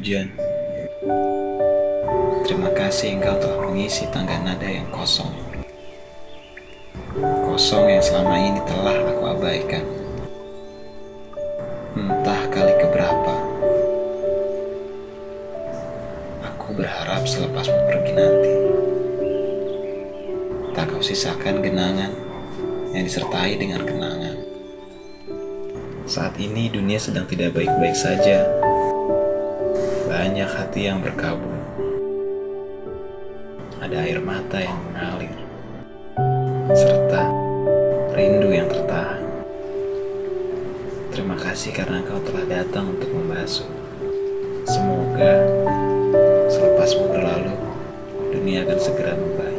hujan. Terima kasih engkau telah mengisi tangga nada yang kosong. Kosong yang selama ini telah aku abaikan. Entah kali keberapa. Aku berharap selepasmu pergi nanti, tak kau sisakan genangan yang disertai dengan kenangan. Saat ini dunia sedang tidak baik-baik saja. Banyak hati yang berkabung. Ada air mata yang mengalir, serta rindu yang tertahan. Terima kasih karena kau telah datang untuk membasuh. Semoga selepasmu berlalu, dunia akan segera membaik.